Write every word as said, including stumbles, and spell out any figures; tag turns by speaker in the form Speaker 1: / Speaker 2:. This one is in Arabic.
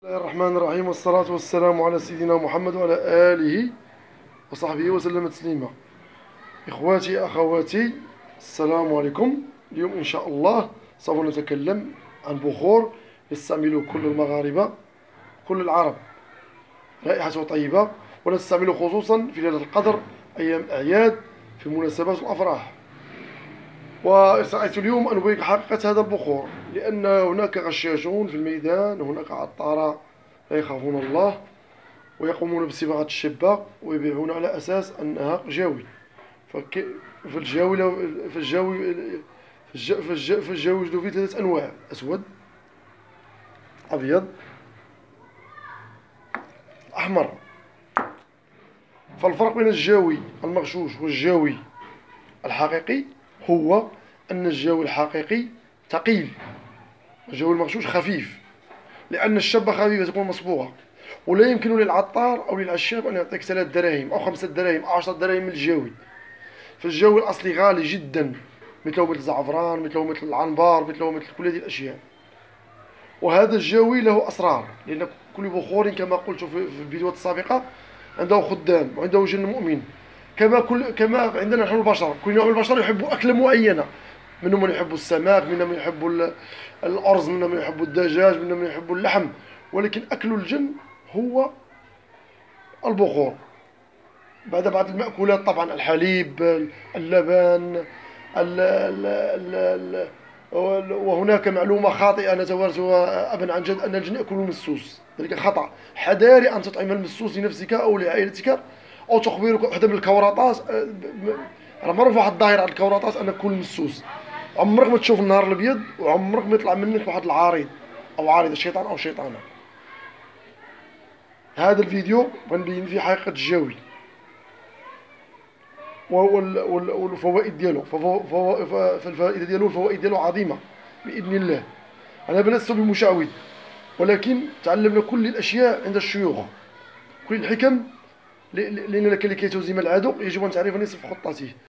Speaker 1: بسم الله الرحمن الرحيم، والصلاة والسلام على سيدنا محمد وعلى آله وصحبه وسلم تسليما. إخواتي أخواتي، السلام عليكم. اليوم إن شاء الله سوف نتكلم عن بخور يستعمله كل المغاربة، كل العرب، رائحته طيبة، ونستعمله خصوصا في ليلة القدر، أيام الأعياد، في المناسبات والأفراح. وسعيت اليوم أن أبين حقيقة هذا البخور، لأن هناك غشاشون في الميدان، هناك عطارة لا يخافون الله ويقومون بصباغة الشباك ويبيعون على أساس أنها جاوي. فك... فالجاوي لو... فالجاوي فالجاوي فالجاوي يوجد فيه ثلاثة أنواع: أسود، أبيض، أحمر. فالفرق بين الجاوي المغشوش والجاوي الحقيقي هو أن الجاوي الحقيقي ثقيل، الجاوي المغشوش خفيف، لأن الشابة خفيفة تكون مصبوغة، ولا يمكن للعطار أو للعشاب أن يعطيك ثلاث دراهم أو خمسة دراهم أو عشرة دراهم من الجاوي. فالجاوي الأصلي غالي جدا، مثله مثل الزعفران، مثله مثل العنبر، مثله مثل كل هذه الأشياء. وهذا الجاوي له أسرار، لأن كل بخور كما قلت في الفيديوهات السابقة عنده خدام وعنده جن مؤمن. كما كل كما عندنا نحن البشر، كل نوع من البشر يحب أكلة معينة، منهم من يحب السمك، منهم من يحب الأرز، منهم من يحب الدجاج، منهم من يحب اللحم. ولكن أكل الجن هو البخور، بعد بعض المأكولات طبعا: الحليب، اللبن، ال ال ال ال وهناك معلومة خاطئة نتوارثها أبا عن جد، أن الجن يأكلون المسوس. ذلك خطأ. حذاري أن تطعم المسوس لنفسك أو لعائلتك، أو تخبرك واحدة من الكوراطاس. راه معروف واحد الظاهرة على الكوراطاس أن كل مسوس. عمرك ما تشوف النهار الأبيض، وعمرك ما يطلع منك واحد العارض أو عارض الشيطان أو شيطانة. هذا الفيديو غنبين فيه حقيقة الجاوي والفوائد ديالو. فالفائده ديالو الفوائد ديالو عظيمه باذن الله. انا لست بمشعوذ، ولكن تعلمنا كل الاشياء عند الشيوخ، كل الحكم، لان لك لكي تهزم العدو يجب ان تعرف نصف خطته.